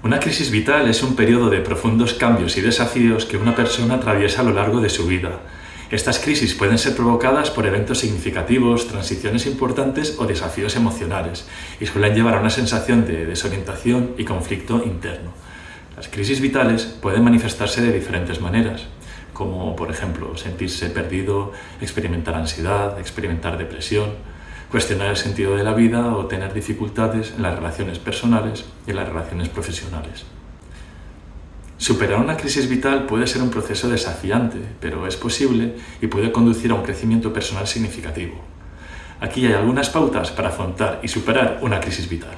Una crisis vital es un periodo de profundos cambios y desafíos que una persona atraviesa a lo largo de su vida. Estas crisis pueden ser provocadas por eventos significativos, transiciones importantes o desafíos emocionales, y suelen llevar a una sensación de desorientación y conflicto interno. Las crisis vitales pueden manifestarse de diferentes maneras, como por ejemplo sentirse perdido, experimentar ansiedad, experimentar depresión, cuestionar el sentido de la vida o tener dificultades en las relaciones personales y en las relaciones profesionales. Superar una crisis vital puede ser un proceso desafiante, pero es posible y puede conducir a un crecimiento personal significativo. Aquí hay algunas pautas para afrontar y superar una crisis vital.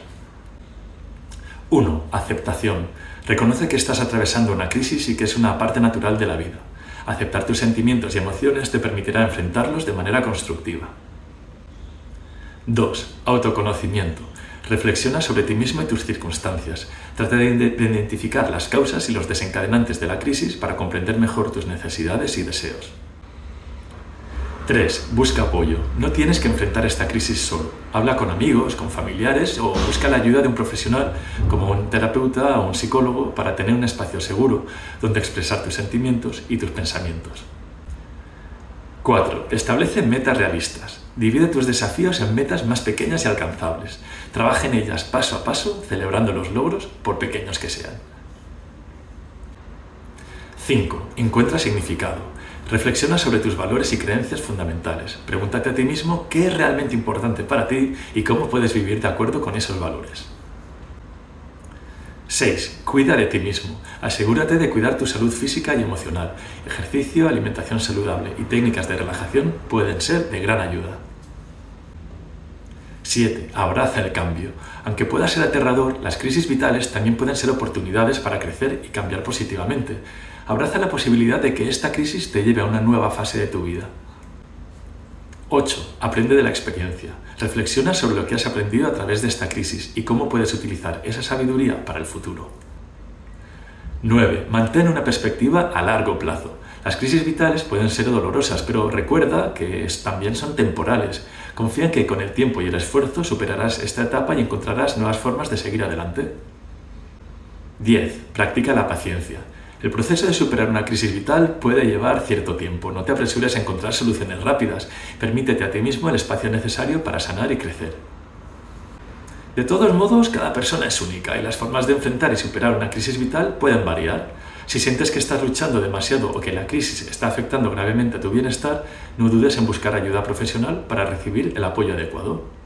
1. Aceptación. Reconoce que estás atravesando una crisis y que es una parte natural de la vida. Aceptar tus sentimientos y emociones te permitirá enfrentarlos de manera constructiva. 2. Autoconocimiento. Reflexiona sobre ti mismo y tus circunstancias. Trata de identificar las causas y los desencadenantes de la crisis para comprender mejor tus necesidades y deseos. 3. Busca apoyo. No tienes que enfrentar esta crisis solo. Habla con amigos, con familiares o busca la ayuda de un profesional como un terapeuta o un psicólogo para tener un espacio seguro donde expresar tus sentimientos y tus pensamientos. 4. Establece metas realistas. Divide tus desafíos en metas más pequeñas y alcanzables. Trabaja en ellas paso a paso, celebrando los logros, por pequeños que sean. 5. Encuentra significado. Reflexiona sobre tus valores y creencias fundamentales. Pregúntate a ti mismo qué es realmente importante para ti y cómo puedes vivir de acuerdo con esos valores. 6. Cuida de ti mismo. Asegúrate de cuidar tu salud física y emocional. Ejercicio, alimentación saludable y técnicas de relajación pueden ser de gran ayuda. 7. Abraza el cambio. Aunque pueda ser aterrador, las crisis vitales también pueden ser oportunidades para crecer y cambiar positivamente. Abraza la posibilidad de que esta crisis te lleve a una nueva fase de tu vida. 8. Aprende de la experiencia. Reflexiona sobre lo que has aprendido a través de esta crisis y cómo puedes utilizar esa sabiduría para el futuro. 9. Mantén una perspectiva a largo plazo. Las crisis vitales pueden ser dolorosas, pero recuerda que también son temporales. Confía en que con el tiempo y el esfuerzo superarás esta etapa y encontrarás nuevas formas de seguir adelante. 10. Practica la paciencia. El proceso de superar una crisis vital puede llevar cierto tiempo. No te apresures a encontrar soluciones rápidas. Permítete a ti mismo el espacio necesario para sanar y crecer. De todos modos, cada persona es única y las formas de enfrentar y superar una crisis vital pueden variar. Si sientes que estás luchando demasiado o que la crisis está afectando gravemente a tu bienestar, no dudes en buscar ayuda profesional para recibir el apoyo adecuado.